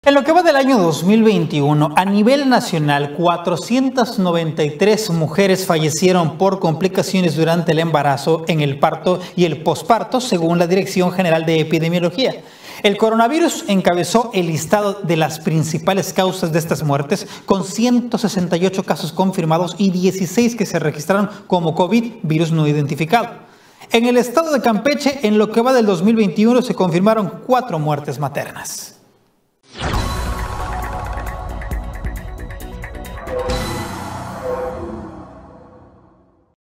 En lo que va del año 2021, a nivel nacional, 493 mujeres fallecieron por complicaciones durante el embarazo, en el parto y el posparto, según la Dirección General de Epidemiología. El coronavirus encabezó el listado de las principales causas de estas muertes, con 168 casos confirmados y 16 que se registraron como COVID, virus no identificado. En el estado de Campeche, en lo que va del 2021, se confirmaron 4 muertes maternas.